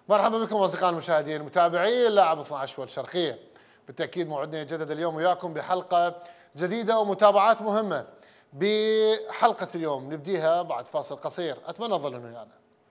مرحبا بكم اصدقائي المشاهدين متابعي اللاعب 12 والشرقيه. بالتاكيد موعدنا يتجدد اليوم وياكم بحلقه جديده ومتابعات مهمه. بحلقه اليوم نبديها بعد فاصل قصير، اتمنى تظلوا ويانا.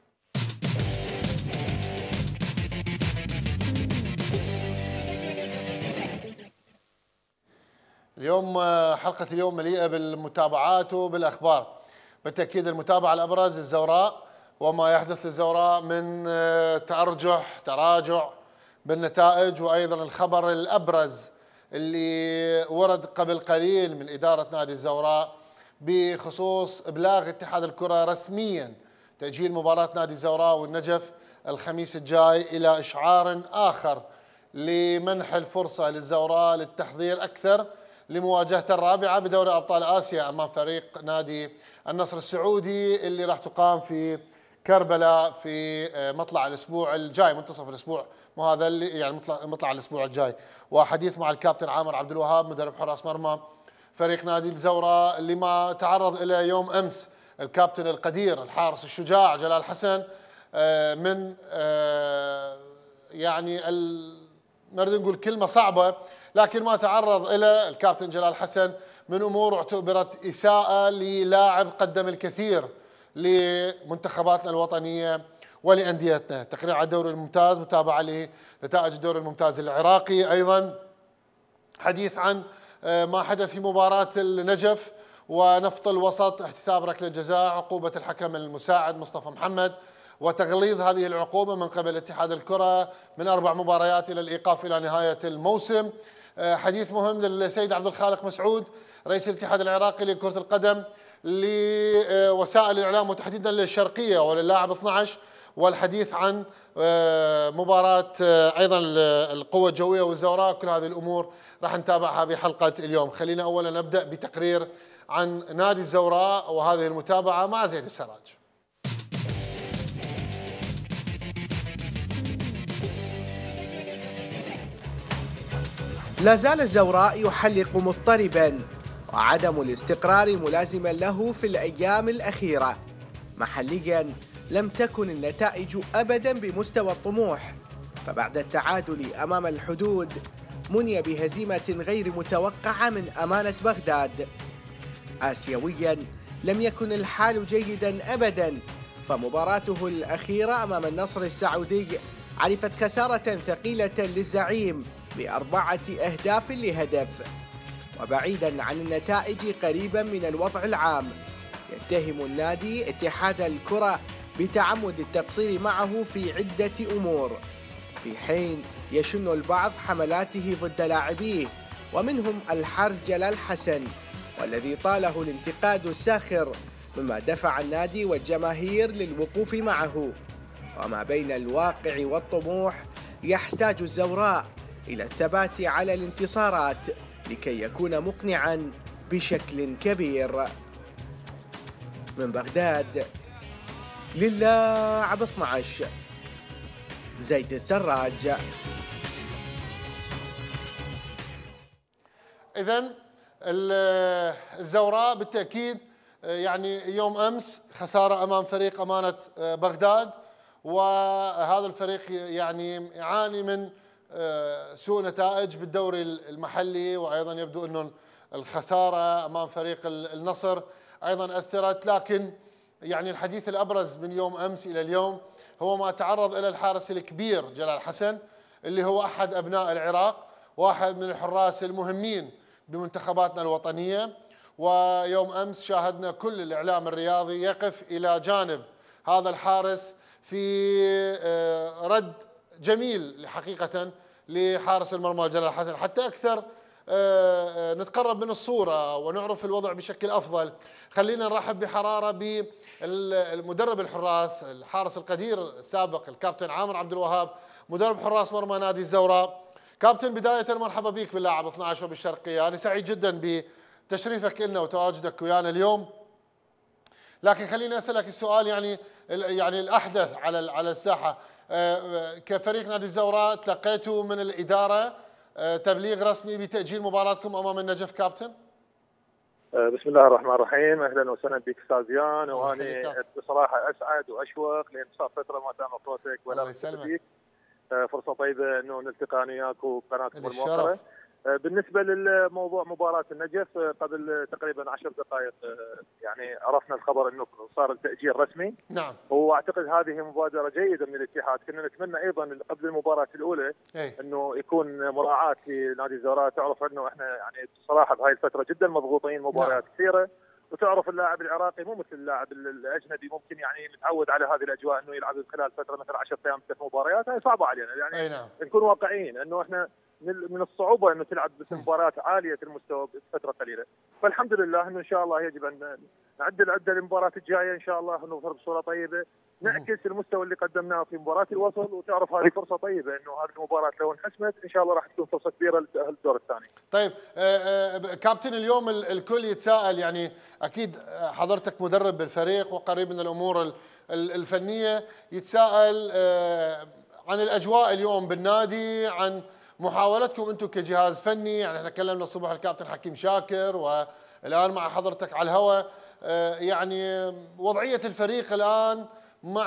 اليوم حلقه اليوم مليئه بالمتابعات وبالاخبار. بالتاكيد المتابعه الابرز الزوراء وما يحدث للزوراء من تراجع بالنتائج، وايضا الخبر الابرز اللي ورد قبل قليل من اداره نادي الزوراء بخصوص ابلاغ اتحاد الكره رسميا تاجيل مباراه نادي الزوراء والنجف الخميس الجاي الى اشعار اخر لمنح الفرصه للزوراء للتحضير اكثر لمواجهه الرابعه بدوري ابطال اسيا امام فريق نادي النصر السعودي اللي راح تقام في كربلاء في مطلع الاسبوع الجاي، منتصف الاسبوع، مو هذا اللي يعني مطلع الاسبوع الجاي. وحديث مع الكابتن عامر عبد الوهاب مدرب حراس مرمى فريق نادي الزوراء اللي ما تعرض الى يوم امس الكابتن القدير الحارس الشجاع جلال حسن من يعني نريد نقول كلمه صعبه، لكن ما تعرض الى الكابتن جلال حسن من امور اعتبرت اساءه للاعب قدم الكثير لمنتخباتنا الوطنيه ولانديتنا. تقرير على الدوري الممتاز، متابعه لنتائج الدوري الممتاز العراقي، ايضا حديث عن ما حدث في مباراه النجف ونفط الوسط، احتساب ركله جزاء، عقوبه الحكم المساعد مصطفى محمد وتغليظ هذه العقوبه من قبل اتحاد الكره من 4 مباريات الى الايقاف الى نهايه الموسم. حديث مهم للسيد عبد الخالق مسعود رئيس الاتحاد العراقي لكره القدم لوسائل الاعلام وتحديدا للشرقيه وللاعب 12، والحديث عن مباراه ايضا القوه الجويه والزوراء. كل هذه الامور راح نتابعها بحلقه اليوم. خلينا اولا نبدا بتقرير عن نادي الزوراء وهذه المتابعه مع زيد السراج. لا زال الزوراء يحلق مضطربا وعدم الاستقرار ملازما له في الأيام الأخيرة. محليا لم تكن النتائج أبدا بمستوى الطموح، فبعد التعادل أمام الحدود مني بهزيمة غير متوقعة من أمانة بغداد. آسيويا لم يكن الحال جيدا أبدا، فمباراته الأخيرة أمام النصر السعودي عرفت خسارة ثقيلة للزعيم ب4 أهداف لهدف. وبعيدا عن النتائج قريبا من الوضع العام، يتهم النادي اتحاد الكرة بتعمد التقصير معه في عدة أمور، في حين يشن البعض حملاته ضد لاعبيه ومنهم الحارس جلال حسن، والذي طاله الانتقاد الساخر مما دفع النادي والجماهير للوقوف معه. وما بين الواقع والطموح يحتاج الزوراء إلى الثبات على الانتصارات لكي يكون مقنعا بشكل كبير. من بغداد للاعب 12 زيد السراج. إذن الزوراء بالتأكيد يعني يوم أمس خسارة أمام فريق أمانة بغداد، وهذا الفريق يعني يعاني من سوء نتائج بالدوري المحلي، وأيضا يبدو أنه الخسارة أمام فريق النصر أيضا أثرت. لكن يعني الحديث الأبرز من يوم أمس إلى اليوم هو ما تعرض إلى الحارس الكبير جلال حسن، اللي هو أحد أبناء العراق، واحد من الحراس المهمين بمنتخباتنا الوطنية. ويوم أمس شاهدنا كل الإعلام الرياضي يقف إلى جانب هذا الحارس في رد جميل حقيقة لحارس المرمى جلال حسن، حتى أكثر نتقرب من الصورة ونعرف الوضع بشكل أفضل. خلينا نرحب بحرارة بالمدرب الحراس الحارس القدير السابق الكابتن عامر عبد الوهاب مدرب حراس مرمى نادي الزوراء. كابتن بداية مرحبا بك باللاعب 12 وبالشرقية، أنا سعيد جدا بتشريفك لنا وتواجدك ويانا اليوم. لكن خليني أسألك السؤال يعني الأحدث على الساحة. كفريق نادي الزوراء تلقيتوا من الإدارة تبليغ رسمي بتأجيل مباراتكم أمام النجف كابتن؟ بسم الله الرحمن الرحيم، اهلا وسهلا بك استاذ زيان. يخليك. واني بصراحه اسعد واشوق لان صار فتره ما سامع صوتك ولا الله يسلمك. فرصه طيبه انه نلتقي انا وياك وقناتكم الشرف. الموقره. بالنسبه للموضوع مباراه النجف، قبل تقريبا 10 دقائق يعني عرفنا الخبر انه صار التاجيل رسمي. نعم. واعتقد هذه مبادره جيده من الاتحاد. كنا نتمنى ايضا قبل المباراه الاولى انه يكون مراعاه لنادي الزوراء. تعرف انه احنا يعني بصراحه بهاي الفتره جدا مضغوطين، مباريات كثيره، وتعرف اللاعب العراقي مو مثل اللاعب الاجنبي، ممكن يعني متعود على هذه الاجواء انه يلعب خلال فتره مثل 10 ايام 3 مباريات. هاي صعبه علينا يعني. نعم. نكون واقعيين انه احنا من الصعوبه انه تلعب مباريات عاليه المستوى بفتره قليله. فالحمد لله انه ان شاء الله يجب ان نعد العده للمباراه الجايه ان شاء الله، نظهر بصوره طيبه، نعكس المستوى اللي قدمناه في مباراه الوصل. وتعرف هذه فرصه طيبه انه هذه المباراه لو انحسمت ان شاء الله راح تكون فرصه كبيره للتاهل الدور الثاني. طيب كابتن، اليوم الكل يتساءل، يعني اكيد حضرتك مدرب بالفريق وقريب من الامور الفنيه، يتساءل عن الاجواء اليوم بالنادي، عن محاولتكم انتم كجهاز فني. يعني احنا تكلمنا الصبح الكابتن حكيم شاكر والان مع حضرتك على الهواء، يعني وضعيه الفريق الان مع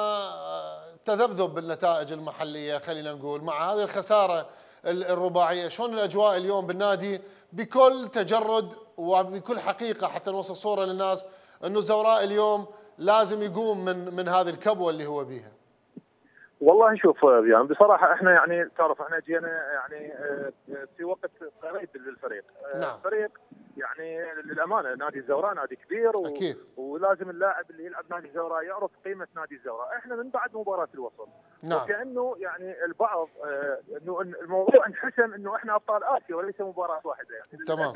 تذبذب بالنتائج المحليه، خلينا نقول مع هذه الخساره الرباعيه، شلون الاجواء اليوم بالنادي بكل تجرد وبكل حقيقه حتى نوصل صوره للناس انه الزوراء اليوم لازم يقوم من هذه الكبوه اللي هو بيها؟ والله شوف يعني بصراحه احنا يعني تعرف احنا جينا يعني في وقت قريب للفريق. نعم. الفريق يعني للامانه نادي الزوراء نادي كبير أكيد. ولازم اللاعب اللي يلعب نادي الزوراء يعرف قيمه نادي الزوراء. احنا من بعد مباراه الوصل نعم. وكانه يعني البعض انه الموضوع انحسم انه احنا ابطال اسيا وليس مباراه واحده يعني. تمام.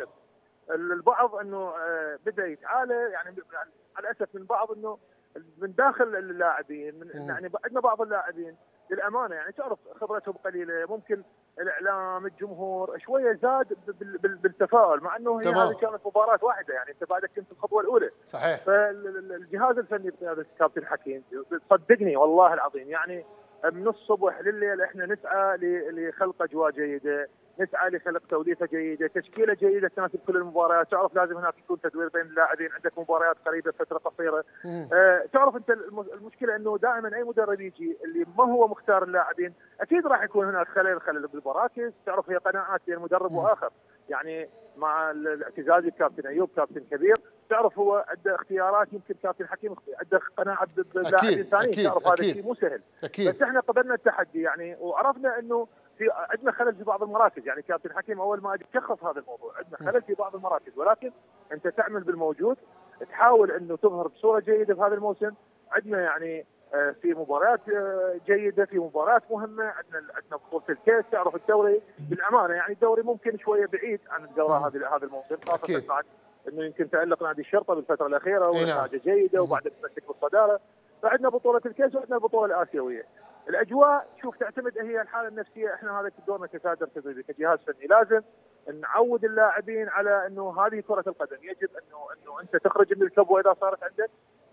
البعض انه بدا يتعالى يعني على الاسف من بعض انه من داخل اللاعبين يعني عندنا بعض اللاعبين للامانه يعني تعرف خبرتهم قليله، ممكن الاعلام الجمهور شويه زاد بالتفاؤل، مع انه هي هذه كانت مباراه واحده يعني انت بعدك كنت الخطوه الاولى. صحيح. فالجهاز الفني بقياده الكابتن حكيم صدقني والله العظيم يعني من الصبح لليل احنا نسعى لخلق اجواء جيده، نسعى لخلق توليفه جيده، تشكيله جيده تناسب كل المباريات. تعرف لازم هناك يكون تدوير بين اللاعبين، عندك مباريات قريبه فتره قصيره. تعرف انت المشكله انه دائما اي مدرب يجي اللي ما هو مختار اللاعبين اكيد راح يكون هناك خلل بالمراكز. تعرف هي قناعات بين مدرب واخر، يعني مع الاعتزاز الكابتن ايوب كابتن كبير، تعرف هو عنده اختيارات، يمكن كابتن حكيم عنده قناعه باللاعبين الثانيين. تعرف هذا الشيء مو سهل. أكيد. بس احنا قبلنا التحدي يعني وعرفنا انه في عندنا خلل في بعض المراكز. يعني كابتن حكيم اول ما اجى شخص هذا الموضوع، عندنا خلل في بعض المراكز، ولكن انت تعمل بالموجود، تحاول انه تظهر بصوره جيده في هذا الموسم. عندنا يعني في مباريات جيده، في مباريات مهمه، عندنا بطوله الكاس. تعرف الدوري بالامانه يعني الدوري ممكن شويه بعيد عن الزوراء هذا الموسم، خاصه بعد انه يمكن تالق نادي الشرطه بالفتره الاخيره ونتائجه جيده وبعد تمسك بالصداره. فعندنا بطوله الكاس وعندنا البطوله الاسيويه. الاجواء شوف تعتمد هي الحاله النفسيه. احنا هذا دورنا ككادر تدريبي كجهاز فني لازم نعود اللاعبين على انه هذه كره القدم، يجب انه انت تخرج من الكبوه اذا صارت عندك.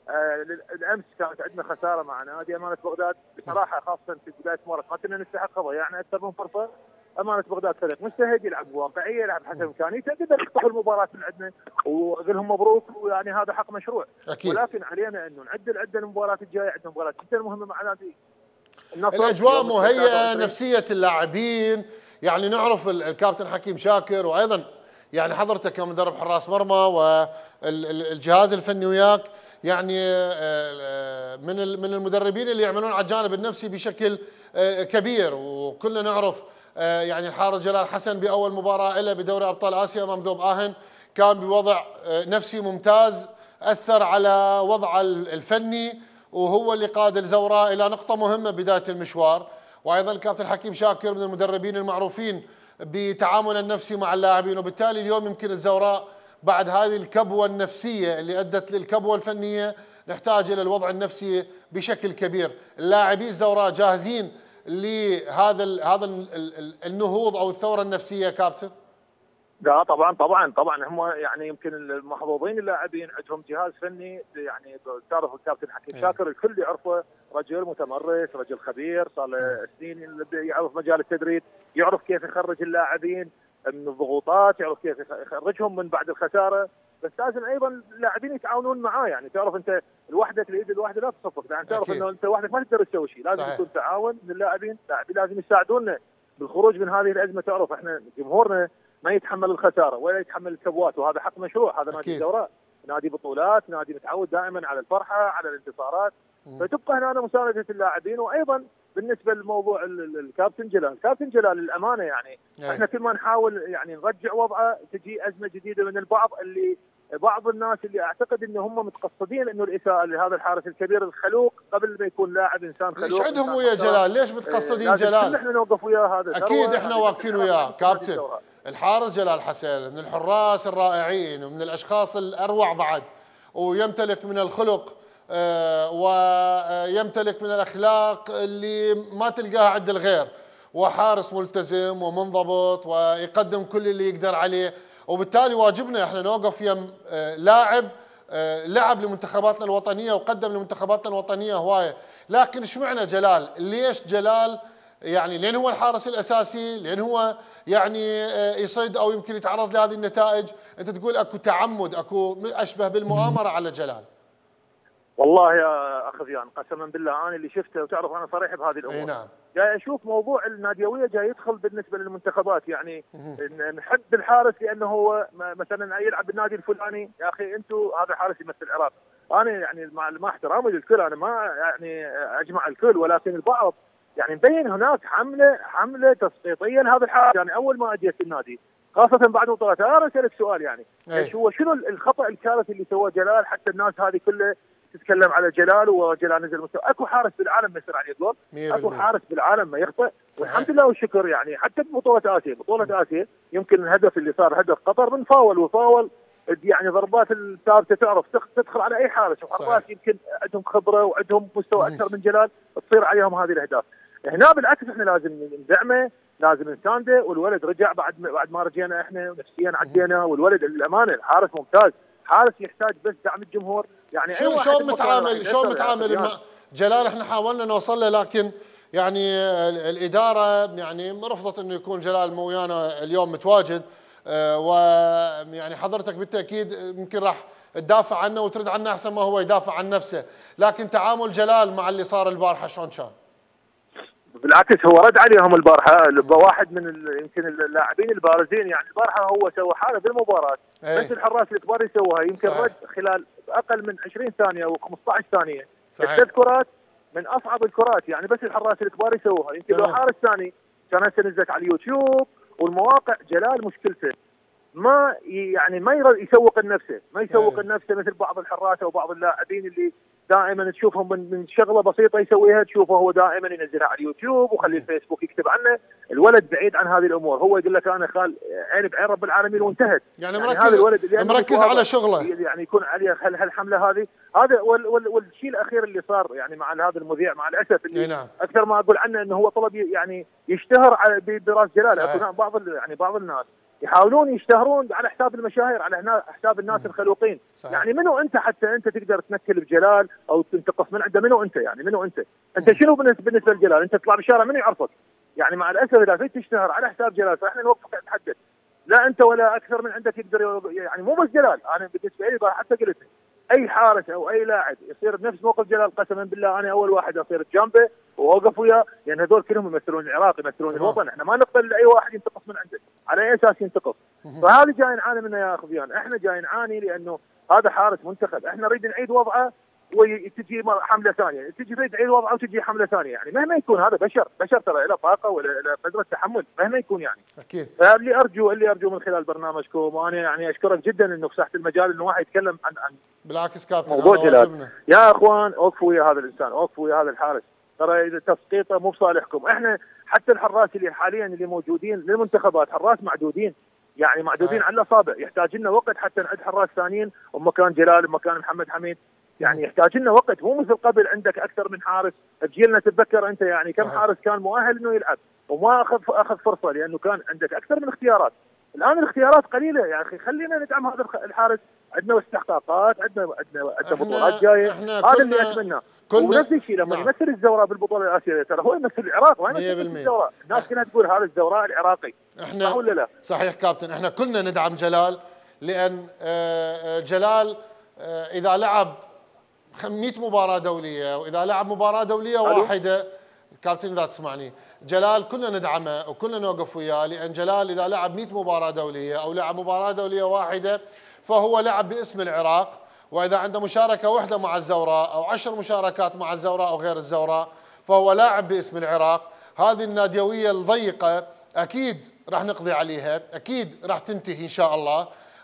الامس كانت عندنا خساره مع نادي امانه بغداد بصراحه، خاصه في بدايه المباراه ما كنا نستحقها، يعني اكثر من فرصه. امانه بغداد فريق مجتهد، يلعب بواقعيه، يلعب حسب امكانيته، قدر يخطف المباراه من عندنا واقول لهم مبروك، ويعني هذا حق مشروع. أكيد. ولكن علينا انه نعد العده للمباراه الجايه، عندنا مباراه جدا مهمه مع نادي الاجواء مهيئه، نفسيه اللاعبين. يعني نعرف الكابتن حكيم شاكر وايضا يعني حضرتك كمدرب حراس مرمى والجهاز الفني وياك، يعني من المدربين اللي يعملون على الجانب النفسي بشكل كبير. وكلنا نعرف يعني الحارس جلال حسن باول مباراه له بدوري ابطال اسيا امام ذوب اهن كان بوضع نفسي ممتاز، اثر على وضعه الفني، وهو اللي قاد الزوراء الى نقطه مهمه بدايه المشوار. وايضا الكابتن حكيم شاكر من المدربين المعروفين بتعامله النفسي مع اللاعبين، وبالتالي اليوم يمكن الزوراء بعد هذه الكبوه النفسيه اللي ادت للكبوه الفنيه نحتاج الى الوضع النفسي بشكل كبير. اللاعبين الزوراء جاهزين لهذا النهوض او الثوره النفسيه كابتن؟ لا طبعا هم يعني يمكن المحظوظين اللاعبين عندهم جهاز فني يعني تعرف الكابتن حكيم شاكر الكل يعرفه، رجل متمرس، رجل خبير، صار له سنين يعرف مجال التدريب، يعرف كيف يخرج اللاعبين من الضغوطات، يعرف كيف يخرجهم من بعد الخساره. بس لازم ايضا اللاعبين يتعاونون معاه. يعني تعرف انت لوحدك اليد الواحده لا تصفق، يعني تعرف انه انت لوحدك ما تقدر تسوي شيء، لازم يكون تعاون من اللاعبين لازم يساعدونا بالخروج من هذه الازمه. تعرف احنا جمهورنا ما يتحمل الخساره ولا يتحمل الكبوات، وهذا حق مشروع. هذا نادي الزوراء، نادي بطولات، نادي متعود دائما على الفرحه، على الانتصارات. فتبقى هنا مسانده اللاعبين. وايضا بالنسبه لموضوع الكابتن جلال للامانه يعني احنا كل ما نحاول يعني نرجع وضعه تجي ازمه جديده من البعض، اللي بعض الناس اللي اعتقد ان هم متقصدين انه الاساءه لهذا الحارس الكبير الخلوق قبل ما يكون لاعب انسان خلوق. ليش عندهم ويا جلال؟ ليش متقصدين جلال؟ احنا نوقف وياه. هذا اكيد احنا واقفين وياه كابتن. الحارس جلال حسين من الحراس الرائعين ومن الاشخاص الاروع بعد، ويمتلك من الخلق ويمتلك من الاخلاق اللي ما تلقاها عند الغير، وحارس ملتزم ومنضبط ويقدم كل اللي يقدر عليه. وبالتالي واجبنا احنا نوقف يم لاعب لعب لمنتخباتنا الوطنيه وقدم لمنتخباتنا الوطنيه هوايه. لكن ايش معنى جلال؟ ليش جلال يعني لين هو الحارس الاساسي، لين هو يعني يصيد او يمكن يتعرض لهذه النتائج، انت تقول اكو تعمد، اكو اشبه بالمؤامره على جلال؟ والله يا اخ ذيان قسما بالله انا اللي شفته، وتعرف انا صريح بهذه الامور. نعم. جاي اشوف موضوع الناديويه جاي يدخل بالنسبه للمنتخبات، يعني نحب الحارس لانه هو مثلا يلعب بالنادي الفلاني. يا اخي انتم هذا حارس يمثل العراق. انا يعني مع احترامي للكل، انا ما يعني اجمع الكل، ولكن البعض يعني مبين هناك حمله تسقيطيه لهذا الحارس. يعني اول ما اجيت النادي خاصه بعد بطولات، انا اسالك سؤال يعني هو شنو الخطا الكارثي اللي سواه جلال حتى الناس هذه كلها تتكلم على جلال وجلال نزل مستوى؟ اكو حارس بالعالم ما يصير عليه جول؟ اكو حارس بالعالم ما يخطئ؟ والحمد لله والشكر يعني حتى ببطوله اسيا يمكن الهدف اللي صار هدف قطر من فاول يعني ضربات الثابته تعرف تدخل على اي حارس، وحراس يمكن عندهم خبره وعندهم مستوى اكثر من جلال تصير عليهم هذه الاهداف. هنا بالعكس احنا لازم ندعمه، لازم نسانده. والولد رجع بعد ما رجينا احنا نفسيا عدينا، والولد للامانه الحارس ممتاز، حارس يحتاج بس دعم الجمهور. يعني شلون متعامل جلال؟ احنا حاولنا نوصل له، لكن يعني الاداره يعني رفضت انه يكون جلال ويانا اليوم متواجد، ويعني حضرتك بالتاكيد يمكن راح تدافع عنه وترد عنه احسن ما هو يدافع عن نفسه. لكن تعامل جلال مع اللي صار البارحه شلون كان؟ بالعكس هو رد عليهم البارحه، واحد من يمكن اللاعبين البارزين. يعني البارحه هو سوى حاله بالمباراه بس الحراس الكبار يسووها، يمكن رد خلال اقل من 20 ثانيه او 15 ثانيه. الثلاث كرات من اصعب الكرات، يعني بس الحراس الكبار يسووها. يمكن لو حارس ثاني كان هسه نزلت على اليوتيوب والمواقع. جلال مشكلته ما يسوق لنفسه، مثل بعض الحراس او بعض اللاعبين اللي دائما تشوفهم من شغله بسيطه يسويها تشوفه هو دائما ينزلها على اليوتيوب وخلي الفيسبوك يكتب عنه. الولد بعيد عن هذه الامور، هو يقول لك انا خال عين بعين رب العالمين وانتهت. يعني مركز على شغله، يعني يكون عليه هالحمله هذه. هذا والشيء الاخير اللي صار يعني مع هذا المذيع مع الاسف اللي اكثر ما اقول عنه انه هو طلب يعني يشتهر براس جلال. بعض الناس يحاولون يشتهرون على حساب المشاهير، على حساب الناس الخلوقين. يعني منو انت حتى انت تقدر تنكل بجلال او تنتقص من عنده؟ منو انت؟ يعني منو انت شنو بالنسبه لجلال؟ انت تطلع بشارع منو يعرفك؟ يعني مع الاسف اذا فيك تشتهر على حساب جلال فاحنا نوقفك نتحدث. لا انت ولا اكثر من عندك يقدر، يعني مو بس جلال. انا بالنسبه لي حتى قلت اي حارس او اي لاعب يصير بنفس موقف جلال قسما بالله انا اول واحد اصير جنبه واوقف وياه، لان هذول كلهم يمثلون العراق، يمثلون الوطن. احنا ما نقبل اي واحد ينتقص من عنده. على اي اساس ينتقص؟ فهذا جاي نعاني منه يا اخ ذيان. احنا جاي نعاني لانه هذا حارس منتخب، احنا نريد نعيد وضعه وتجي حمله ثانيه، تجي تعيد وضعه وتجي حمله ثانيه. يعني مهما يكون هذا بشر ترى له طاقه ولا له قدره تحمل مهما يكون يعني. اكيد. اللي ارجو من خلال برنامجكم، وانا يعني اشكرك جدا انه فتحت المجال انه واحد يتكلم عن بالعكس كابتن موضوع جلال. يا اخوان اوقفوا ويا هذا الانسان، اوقفوا ويا هذا الحارس. ترى اذا تسقيطه مو بصالحكم. احنا حتى الحراس اللي حاليا اللي موجودين للمنتخبات حراس معدودين، يعني معدودين على الاصابع. يحتاج لنا وقت حتى نعد حراس ثانيين ومكان جلال ومكان محمد حميد. يعني يحتاج لنا وقت، مو مثل قبل عندك اكثر من حارس. تجيلنا تتذكر انت يعني كم حارس كان مؤهل انه يلعب وما اخذ فرصه لانه كان عندك اكثر من اختيارات. الان الاختيارات قليله يا اخي، خلينا ندعم هذا الحارس. عندنا استحقاقات، عندنا بطولات جايه، هذا اللي اتمناه. ونفس الشيء لما يمثل الزوراء بالبطوله الاسيويه ترى هو يمثل العراق ما يمثل الزوراء. الناس كلها تقول هذا الزوراء العراقي، احنا ولا لا؟ صحيح كابتن، احنا كلنا ندعم جلال، لأن جلال إذا لعب 100 مباراة دولية، وإذا لعب مباراة دولية واحدة، كابتن إذا تسمعني، جلال كلنا ندعمه وكلنا نوقف وياه، لأن جلال إذا لعب 100 مباراة دولية أو لعب مباراة دولية واحدة فهو لعب باسم العراق. وإذا عنده مشاركة واحدة مع الزوراء أو 10 مشاركات مع الزوراء أو غير الزوراء فهو لاعب باسم العراق. هذه الناديوية الضيقة أكيد راح نقضي عليها، أكيد راح تنتهي إن شاء الله.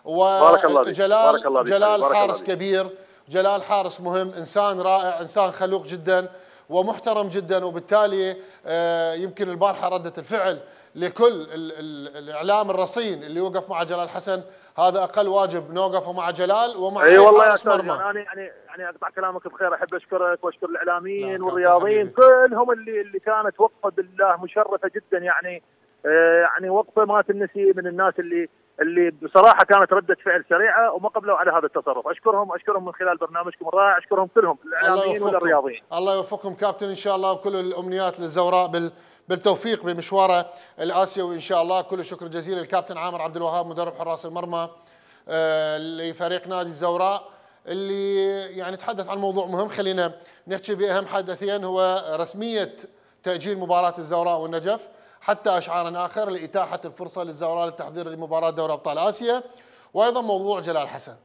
وجلال حارس كبير، جلال حارس مهم، إنسان رائع، إنسان خلوق جدا ومحترم جدا. وبالتالي يمكن البارحة ردة الفعل لكل الإعلام الرصين اللي وقف مع جلال حسن، هذا أقل واجب نوقفه مع جلال ومع أي والله يا مرمى. يعني أقطع كلامك بخير، أحب أشكرك وأشكر الإعلاميين والرياضيين كلهم اللي كانت وقفة بالله مشرفة جدا، يعني وقفة ما تنسي، من الناس اللي بصراحة كانت ردة فعل سريعة وما قبلوا على هذا التصرف. أشكرهم من خلال برنامجكم الرائع، أشكرهم كلهم الإعلاميين والرياضيين. الله يوفقكم كابتن إن شاء الله، وكل الأمنيات للزوراء بالتوفيق بمشواره الآسيوي إن شاء الله. كل الشكر جزيل للكابتن عامر عبد الوهاب مدرب حراس المرمى لفريق نادي الزوراء، اللي يعني تحدث عن موضوع مهم. خلينا نحكي بأهم حدثين، هو رسمية تأجيل مباراة الزوراء والنجف حتى أشعار آخر لإتاحة الفرصة للزوراء للتحضير لمباراة دوري أبطال آسيا، وأيضا موضوع جلال حسن.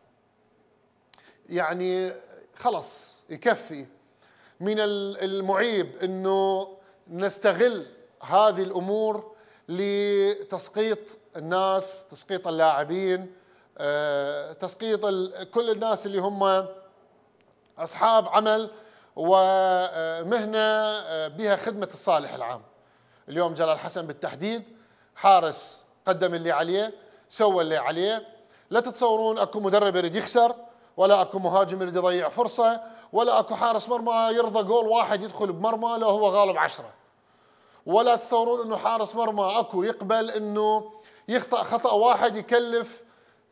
يعني خلص يكفي من المعيب أنه نستغل هذه الأمور لتسقيط الناس، تسقيط اللاعبين، تسقيط كل الناس اللي هم أصحاب عمل ومهنة بها خدمة الصالح العام. اليوم جلال حسن بالتحديد حارس قدم اللي عليه، سوى اللي عليه. لا تتصورون اكو مدرب يريد يخسر، ولا اكو مهاجم يريد يضيع فرصة، ولا اكو حارس مرمى يرضى جول واحد يدخل بمرمى لو هو غالب 10، ولا تتصورون انه حارس مرمى اكو يقبل انه يخطأ خطأ واحد يكلف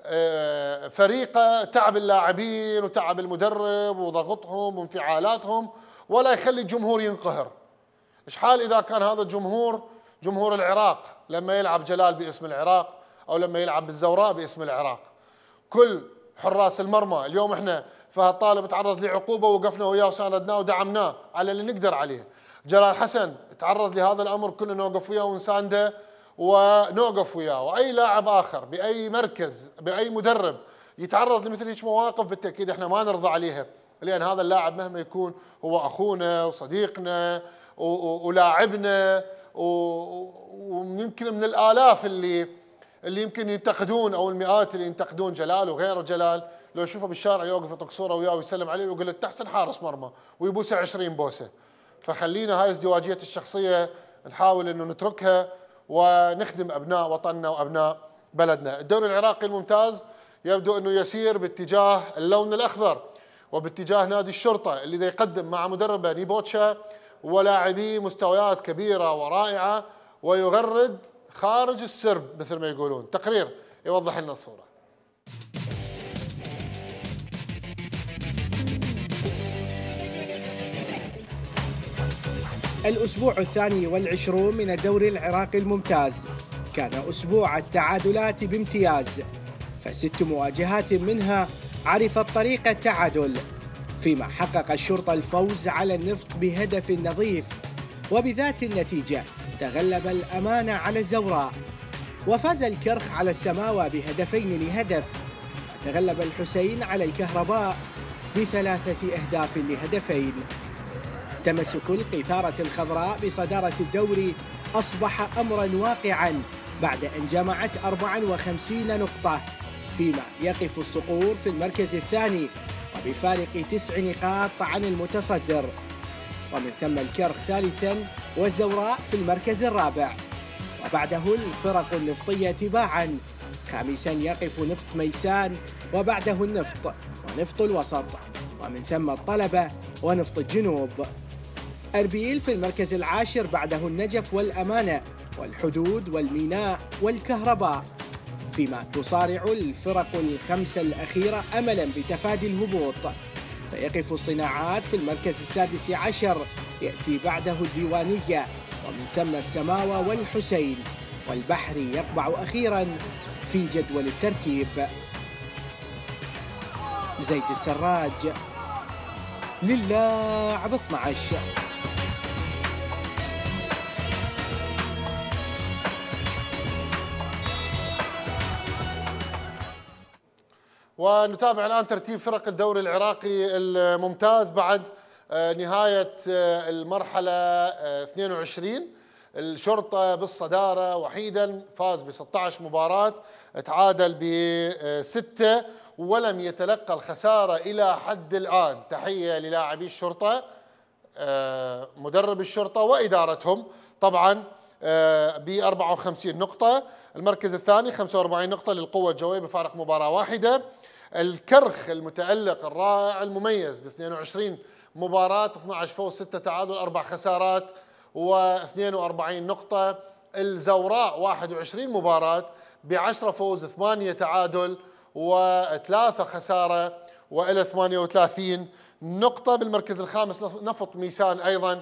فريقه تعب اللاعبين وتعب المدرب وضغطهم وانفعالاتهم، ولا يخلي الجمهور ينقهر. ايش حال اذا كان هذا الجمهور جمهور العراق لما يلعب جلال باسم العراق، او لما يلعب بالزوراء باسم العراق؟ كل حراس المرمى اليوم احنا فهد طالب تعرض لعقوبه ووقفنا وياه وساندناه ودعمناه على اللي نقدر عليه. جلال حسن تعرض لهذا الامر، كلنا نوقف وياه ونسانده ونوقف وياه. واي لاعب اخر باي مركز باي مدرب يتعرض لمثل هيك مواقف بالتاكيد احنا ما نرضى عليها، لان هذا اللاعب مهما يكون هو اخونا وصديقنا ولاعبنا، ويمكن من الالاف اللي يمكن ينتقدون او المئات اللي ينتقدون جلال وغيره. جلال لو يشوفه بالشارع يوقف يطق صوره وياه ويسلم عليه ويقول له تحسن حارس مرمى ويبوسه 20 بوسه. فخلينا هاي ازدواجيه الشخصيه نحاول انه نتركها ونخدم ابناء وطننا وابناء بلدنا. الدوري العراقي الممتاز يبدو انه يسير باتجاه اللون الاخضر وباتجاه نادي الشرطه اللي يقدم مع مدربه نيبوتشا ولاعبيه مستويات كبيره ورائعه، ويغرد خارج السرب مثل ما يقولون. تقرير يوضح لنا الصوره. الأسبوع 22 من الدوري العراقي الممتاز كان أسبوع التعادلات بامتياز، ف6 مواجهات منها عرفت طريق التعادل، فيما حقق الشرطة الفوز على النفط بهدف نظيف، وبذات النتيجة تغلب الأمانة على الزوراء، وفاز الكرخ على السماوة بهدفين لهدف، وتغلب الحسين على الكهرباء ب3 أهداف لهدفين. تمسك القيثارة الخضراء بصدارة الدوري أصبح أمراً واقعاً بعد أن جمعت 54 نقطة، فيما يقف الصقور في المركز الثاني وبفارق 9 نقاط عن المتصدر، ومن ثم الكرخ ثالثاً والزوراء في المركز الرابع، وبعده الفرق النفطية تباعاً. خامساً يقف نفط ميسان، وبعده النفط ونفط الوسط، ومن ثم الطلبة ونفط الجنوب. أربيل في المركز العاشر، بعده النجف والأمانة والحدود والميناء والكهرباء، فيما تصارع الفرق الخمسة الأخيرة أملاً بتفادي الهبوط. فيقف الصناعات في المركز السادس عشر، يأتي بعده الديوانية، ومن ثم السماوة والحسين، والبحري يقبع أخيراً في جدول الترتيب. زيد السراج للاعب 12. ونتابع الآن ترتيب فرق الدوري العراقي الممتاز بعد نهاية المرحلة 22. الشرطة بالصدارة وحيدا، فاز ب 16 مباراة، تعادل ب6 ولم يتلقى الخسارة إلى حد الآن. تحية للاعبي الشرطة، مدرب الشرطة وإدارتهم طبعا، ب 54 نقطة. المركز الثاني 45 نقطة للقوة الجوية بفارق مباراة واحدة. الكرخ المتألق الرائع المميز ب 22 مباراة، 12 فوز 6 تعادل 4 خسارات و42 نقطة. الزوراء 21 مباراة ب10 فوز 8 تعادل و3 خسارة وإلى 38 نقطة. بالمركز الخامس نفط ميسان أيضا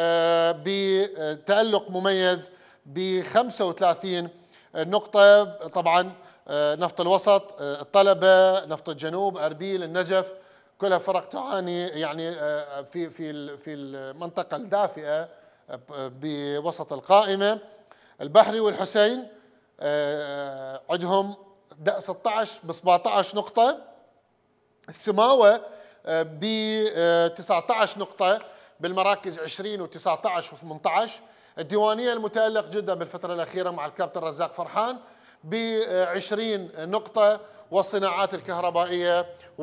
بتألق مميز ب 35 نقطة. طبعا نفط الوسط، الطلبة، نفط الجنوب، أربيل، النجف، كلها فرق تعاني يعني في المنطقة الدافئة بوسط القائمة. البحري والحسين عندهم 16 ب 17 نقطة. السماوة ب 19 نقطة بالمراكز 20 و19 و18. الديوانية المتألق جدا بالفترة الأخيرة مع الكابتن رزاق فرحان ب 20 نقطة. والصناعات الكهربائية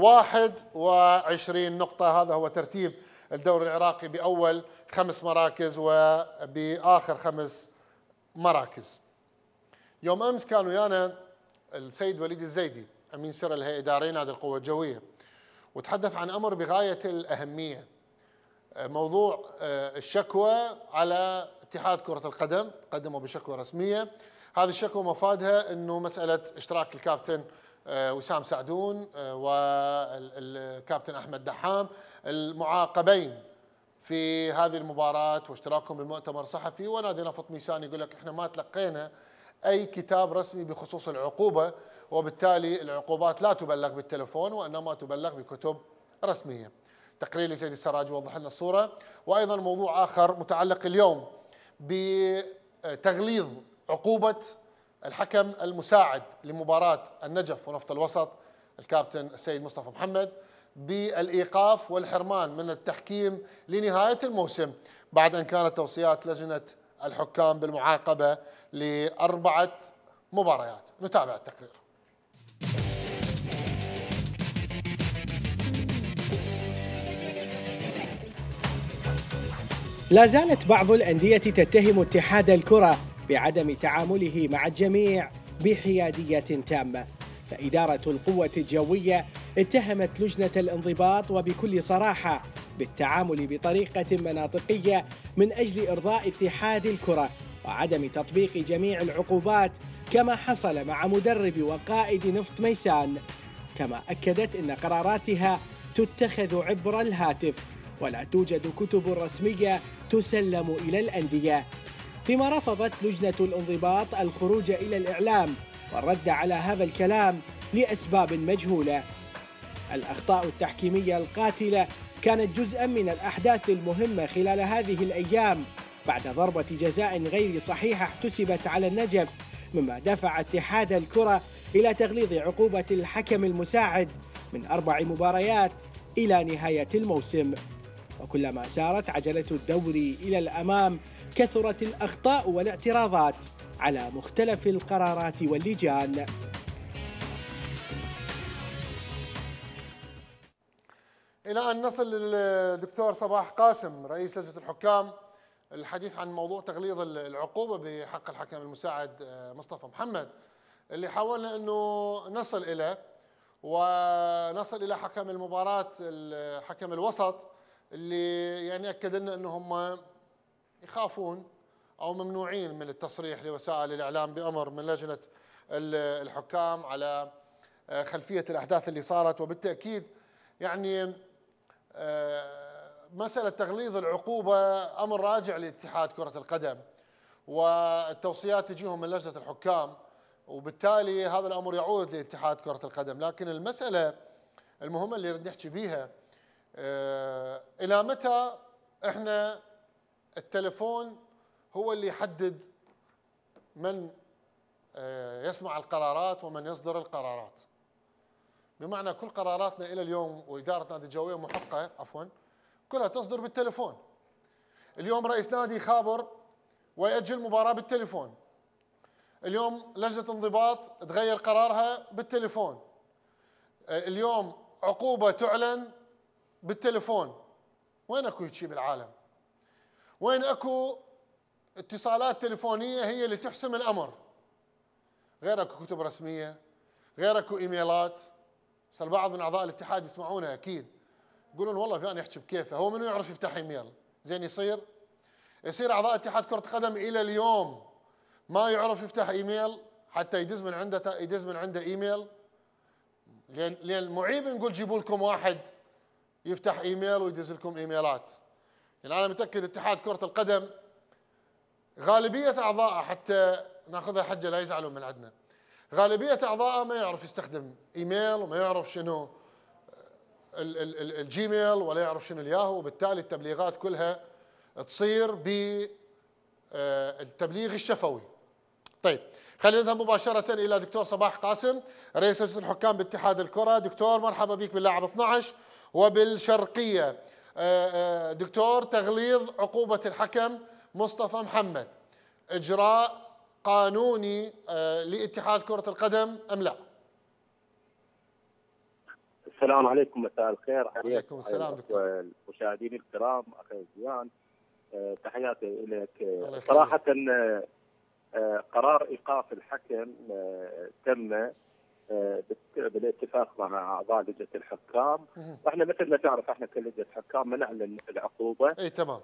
21 نقطة. هذا هو ترتيب الدوري العراقي بأول 5 مراكز وبآخر 5 مراكز. يوم أمس كان ويانا السيد وليد الزيدي أمين سر الهيئة الإدارية نادي القوة الجوية، وتحدث عن أمر بغاية الأهمية، موضوع الشكوى على اتحاد كرة القدم. قدموا بشكوى رسمية. هذه الشكوى مفادها أنه مسألة اشتراك الكابتن وسام سعدون والكابتن أحمد دحام المعاقبين في هذه المباراة واشتراكهم بمؤتمر صحفي. ونادي نفط ميسان يقول لك احنا ما تلقينا أي كتاب رسمي بخصوص العقوبة، وبالتالي العقوبات لا تبلغ بالتلفون وإنما تبلغ بكتب رسمية. تقرير لسيد السراج يوضح لنا الصورة. وأيضا موضوع آخر متعلق اليوم بتغليظ عقوبة الحكم المساعد لمباراة النجف ونفط الوسط الكابتن السيد مصطفى محمد بالإيقاف والحرمان من التحكيم لنهاية الموسم، بعد أن كانت توصيات لجنة الحكام بالمعاقبة ل4 مباريات. نتابع التقرير. لا زالت بعض الأندية تتهم اتحاد الكرة بعدم تعامله مع الجميع بحيادية تامة، فإدارة القوة الجوية اتهمت لجنة الانضباط وبكل صراحة بالتعامل بطريقة مناطقية من أجل إرضاء اتحاد الكرة وعدم تطبيق جميع العقوبات كما حصل مع مدرب وقائد نفط ميسان. كما أكدت أن قراراتها تتخذ عبر الهاتف ولا توجد كتب رسمية تسلم إلى الأندية، فيما رفضت لجنة الانضباط الخروج إلى الإعلام والرد على هذا الكلام لأسباب مجهولة. الأخطاء التحكيمية القاتلة كانت جزءاً من الأحداث المهمة خلال هذه الأيام بعد ضربة جزاء غير صحيحة احتسبت على النجف، مما دفع اتحاد الكرة إلى تغليظ عقوبة الحكم المساعد من 4 مباريات إلى نهاية الموسم. وكلما سارت عجلة الدوري إلى الأمام كثرت الأخطاء والاعتراضات على مختلف القرارات واللجان. إلى أن نصل للدكتور صباح قاسم رئيس لجنة الحكام الحديث عن موضوع تغليظ العقوبة بحق الحكم المساعد مصطفى محمد، اللي حاولنا أنه نصل إليه ونصل إلى حكم المباراة حكم الوسط، اللي يعني أكد لنا أنهم يخافون أو ممنوعين من التصريح لوسائل الإعلام بأمر من لجنة الحكام على خلفية الأحداث اللي صارت. وبالتأكيد يعني مسألة تغليظ العقوبة أمر راجع لاتحاد كرة القدم، والتوصيات تجيهم من لجنة الحكام، وبالتالي هذا الأمر يعود لاتحاد كرة القدم. لكن المسألة المهمه اللي نريد نحكي بيها، الى متى احنا التلفون هو اللي يحدد من يسمع القرارات ومن يصدر القرارات؟ بمعنى كل قراراتنا الى اليوم واداره نادي الجويه محقه عفوا كلها تصدر بالتلفون. اليوم رئيس نادي يخابر ويأجل مباراه بالتلفون. اليوم لجنه انضباط تغير قرارها بالتلفون. اليوم عقوبه تعلن بالتلفون. وين اكو شيء بالعالم؟ وين اكو اتصالات تلفونيه هي اللي تحسم الامر؟ غير اكو كتب رسميه، غير اكو ايميلات. بس البعض من اعضاء الاتحاد يسمعونها اكيد يقولون والله فلان يحكي بكيفه، هو منو يعرف يفتح ايميل؟ زين يصير اعضاء اتحاد كره قدم الى اليوم ما يعرف يفتح ايميل حتى يدز من عنده ايميل. لان معيب نقول جيبوا لكم واحد يفتح ايميل ويدز لكم ايميلات. يعني انا متاكد اتحاد كره القدم غالبيه اعضائه، حتى ناخذها حجه لا يزعلون من عندنا، غالبيه اعضائه ما يعرف يستخدم ايميل وما يعرف شنو الجيميل ولا يعرف شنو الياهو، وبالتالي التبليغات كلها تصير بالتبليغ الشفوي. طيب خلينا نذهب مباشره الى دكتور صباح قاسم رئيس لجنه الحكام باتحاد الكره. دكتور مرحبا بك باللاعب 12 وبالشرقيه. دكتور، تغليظ عقوبه الحكم مصطفى محمد اجراء قانوني لاتحاد كره القدم ام لا؟ السلام عليكم، مساء الخير. عليكم السلام دكتور. المشاهدين الكرام اخي زيان، تحياتي لك. صراحه قرار ايقاف الحكم تم بالاتفاق مع اعضاء لجنه الحكام، واحنا مثل ما تعرف احنا كلجنه حكام ما نعلن العقوبه. اي تمام.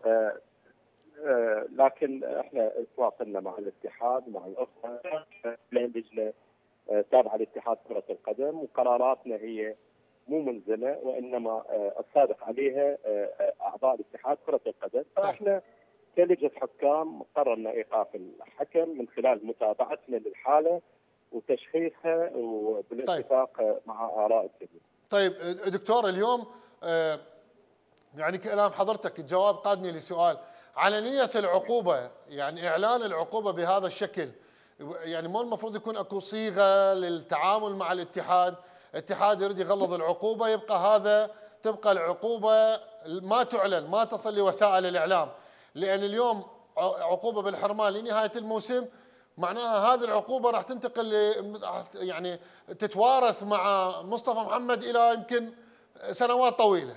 لكن احنا تواصلنا مع الاتحاد ومع الاخوه لجنه تابعه لاتحاد كره القدم، وقراراتنا هي مو ملزمه وانما الصادق عليها اعضاء الاتحاد كره القدم. فاحنا كلجنه حكام قررنا ايقاف الحكم من خلال متابعتنا للحاله وتشخيصها وبالاتفاق مع اراء الجميع. طيب دكتور، اليوم يعني كلام حضرتك الجواب قادني لسؤال. علنيه العقوبه، يعني اعلان العقوبه بهذا الشكل، يعني مو المفروض يكون اكو صيغه للتعامل مع الاتحاد؟ الاتحاد يريد يغلظ العقوبه، تبقى العقوبه ما تعلن، ما تصل لوسائل الاعلام، لان اليوم عقوبه بالحرمان لنهايه الموسم، معناها هذه العقوبه راح تنتقل يعني تتوارث مع مصطفى محمد الى يمكن سنوات طويله.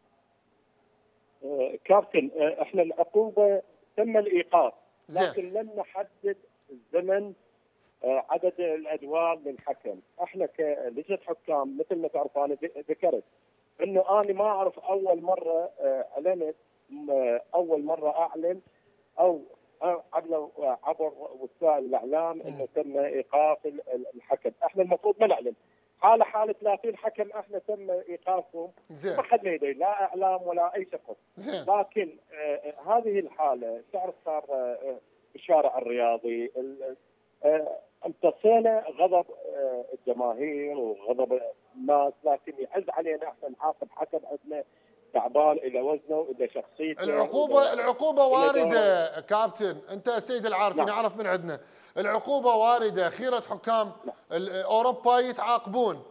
كابتن، احنا العقوبه تم الايقاف، لكن لم نحدد الزمن عدد الادوار للحكم. احنا كلجنه حكام مثل ما تعرف انا ذكرت انه انا ما اعرف اول مره اعلنت، اول مره اعلن او عبر وسائل الاعلام انه تم ايقاف الحكم. احنا المفروض ما نعلن. حاله 30 حكم احنا تم ايقافهم، ما اخذنا يدي لا اعلام ولا اي شخص. لكن هذه الحاله تعرف صار الشارع الرياضي امتصينا غضب الجماهير وغضب الناس، لكن يعز علينا احنا نعاقب حكم عندنا تعبان الى وزنه والى شخصيته. العقوبه وارده كابتن، انت السيد العارفي نعرف من عندنا العقوبه وارده. خيره حكام اوروبا يتعاقبون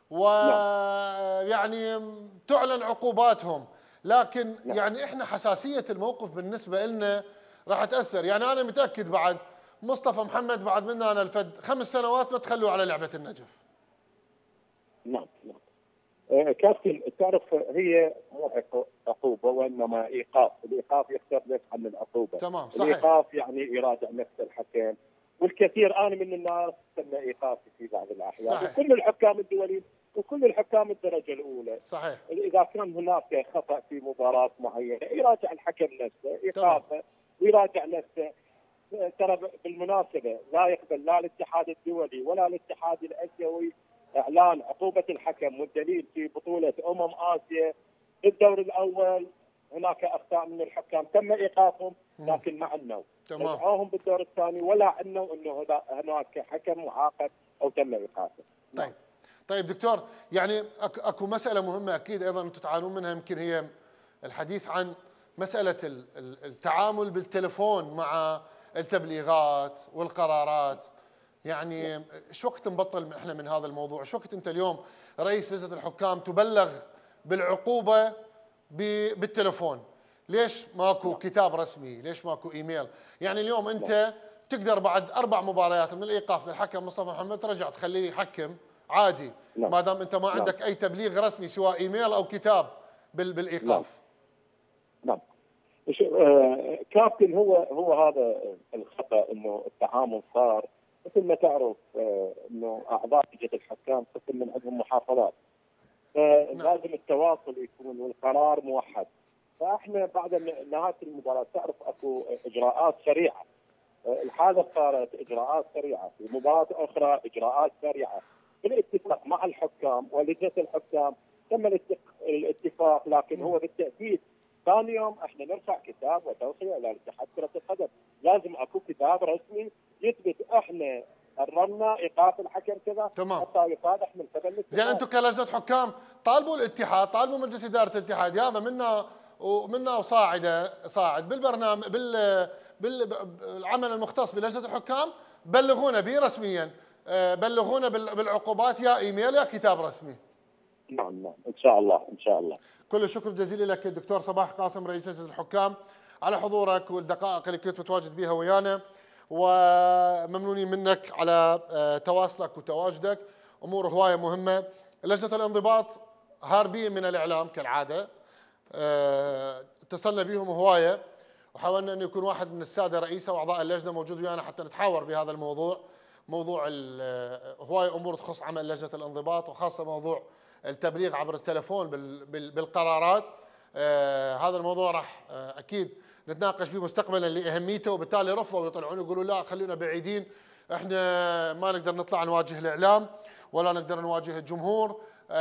ويعني تعلن عقوباتهم، لكن يعني احنا حساسيه الموقف بالنسبه لنا راح تاثر. يعني انا متاكد بعد مصطفى محمد بعد منا انا الفد 5 سنوات ما تخلوا على لعبه النجف. نعم. كابتن، تعرف هي مو عقوبه وانما ايقاف، الايقاف يختلف عن العقوبه. تمام صحيح. الايقاف يعني يراجع نفس الحكم، والكثير انا من الناس تم ايقافي في بعض الاحيان. صحيح. وكل الحكام الدوليين وكل الحكام الدرجه الاولى. صحيح. اذا كان هناك خطا في مباراه معينه يراجع الحكم نفسه ايقافه ويراجع نفسه. ترى بالمناسبه لا يقبل لا الاتحاد الدولي ولا الاتحاد الاسيوي اعلان عقوبه الحكم، والدليل في بطوله اسيا بالدور الاول هناك اخطاء من الحكام تم ايقافهم، لكن ما عنوا رجعوهم بالدور الثاني ولا عنوا انه هناك حكم معاقب او تم ايقافه. طيب طيب دكتور، يعني اكو مساله مهمه اكيد ايضا انتم تعانون منها، يمكن هي الحديث عن مساله التعامل بالتلفون مع التبليغات والقرارات. يعني ايش وقت نبطل احنا من هذا الموضوع؟ ايش وقت انت اليوم رئيس لجنه الحكام تبلغ بالعقوبه بالتلفون؟ ليش ماكو كتاب رسمي؟ ليش ماكو ايميل؟ يعني اليوم انت تقدر بعد 4 مباريات من الايقاف للحكم مصطفى محمد ترجع تخليه يحكم عادي، ما دام انت ما عندك اي تبليغ رسمي سواء ايميل او كتاب بالايقاف. نعم. كابتن، هو هذا الخطا، انه التعامل صار مثل ما تعرف انه اعضاء لجنه الحكام قسم من عندهم محافظات، فلازم التواصل يكون والقرار موحد. فاحنا بعد نهايه المباراه تعرف اكو اجراءات سريعه، الحاله صارت اجراءات سريعه، في مباراه اخرى اجراءات سريعه بالاتفاق مع الحكام ولجنه الحكام. تم الاتفاق، لكن هو بالتاكيد ثاني يوم احنا نرفع كتاب وتوصيه الى اتحاد كره القدم، لازم اكو كتاب رسمي يثبت احنا قررنا ايقاف الحكم كذا حتى يصادح من قبل الاتحاد. زين، انتم كلجنه حكام طالبوا الاتحاد، طالبوا مجلس اداره الاتحاد يابا منا صاعد بالبرنامج بالعمل المختص بلجنه الحكام، بلغونا به رسميا، بلغونا بالعقوبات يا ايميل يا كتاب رسمي. نعم ان شاء الله ان شاء الله. كل الشكر الجزيل لك الدكتور صباح قاسم رئيس لجنه الحكام على حضورك والدقائق اللي كنت متواجد بها ويانا، وممنونين منك على تواصلك وتواجدك. امور هوايه مهمه. لجنه الانضباط هاربين من الاعلام كالعاده، اتصلنا بهم هوايه وحاولنا انه يكون واحد من الساده رئيسه واعضاء اللجنه موجود ويانا حتى نتحاور بهذا الموضوع. موضوع هوايه امور تخص عمل لجنه الانضباط، وخاصه موضوع التبليغ عبر التلفون بالقرارات. هذا الموضوع راح اكيد نتناقش به مستقبلا لاهميته، وبالتالي رفضوا يطلعون يقولوا لا خلينا بعيدين، احنا ما نقدر نطلع نواجه الاعلام ولا نقدر نواجه الجمهور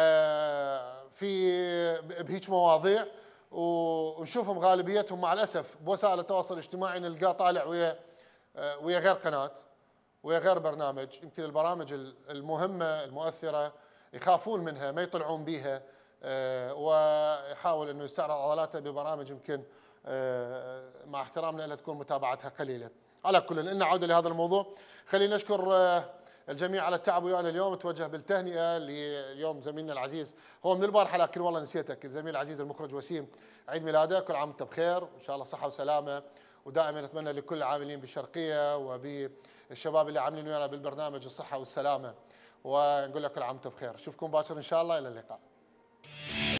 بهيج مواضيع. ونشوفهم غالبيتهم مع الاسف بوسائل التواصل الاجتماعي نلقاه طالع ويا غير قناه ويا غير برنامج. يمكن البرامج المهمه المؤثره يخافون منها، ما يطلعون بيها، ويحاول انه يستعرض عضلاته ببرامج يمكن مع احترامنا لها تكون متابعتها قليله. على كل ان عوده لهذا الموضوع، خلينا نشكر الجميع على التعب ويانا اليوم. توجه بالتهنئه ليوم زميلنا العزيز، هو من البارحه لكن والله نسيتك، الزميل العزيز المخرج وسيم، عيد ميلاده، كل عام وانت بخير وان شاء الله صحه وسلامه. ودائما نتمنى لكل العاملين بالشرقيه وبالشباب اللي عاملين ويانا بالبرنامج الصحه والسلامه، ونقول لك كل عام وانت بخير. اشوفكم باكر ان شاء الله، الى اللقاء.